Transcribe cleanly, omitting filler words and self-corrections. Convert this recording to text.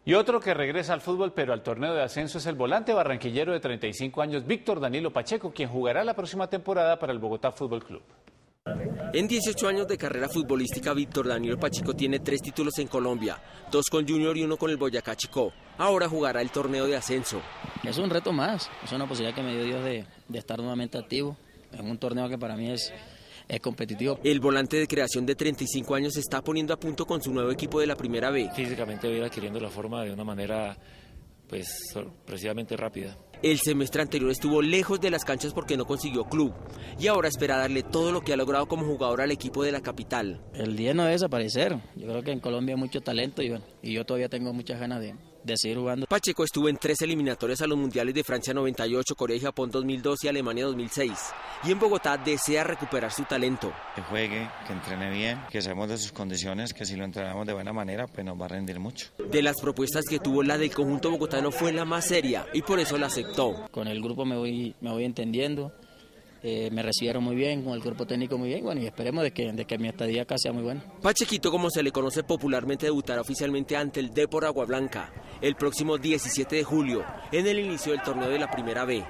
Y otro que regresa al fútbol, pero al torneo de ascenso, es el volante barranquillero de 35 años, Víctor Danilo Pacheco, quien jugará la próxima temporada para el Bogotá Fútbol Club. En 18 años de carrera futbolística, Víctor Danilo Pacheco tiene 3 títulos en Colombia, 2 con Junior y 1 con el Boyacá Chicó. Ahora jugará el torneo de ascenso. Es un reto más, es una posibilidad que me dio Dios de estar nuevamente activo en un torneo que para mí es competitivo. El volante de creación de 35 años se está poniendo a punto con su nuevo equipo de la Primera B. Físicamente voy a ir adquiriendo la forma de una manera sorpresivamente rápida. El semestre anterior estuvo lejos de las canchas porque no consiguió club y ahora espera darle todo lo que ha logrado como jugador al equipo de la capital. El 10 no debe desaparecer. Yo creo que en Colombia hay mucho talento y yo todavía tengo muchas ganas de seguir jugando. Pacheco estuvo en 3 eliminatorias a los mundiales de Francia 98, Corea y Japón 2002 y Alemania 2006. Y en Bogotá desea recuperar su talento. Que juegue, que entrene bien, que sabemos de sus condiciones, que si lo entrenamos de buena manera, pues nos va a rendir mucho. De las propuestas que tuvo, la del conjunto bogotano fue la más seria y por eso la aceptó. Con el grupo me voy entendiendo. Me recibieron muy bien, con el cuerpo técnico muy bien, bueno, y esperemos de que mi estadía acá sea muy buena. Pachequito, como se le conoce popularmente, debutará oficialmente ante el Depor Agua Blanca el próximo 17 de julio, en el inicio del torneo de la Primera B.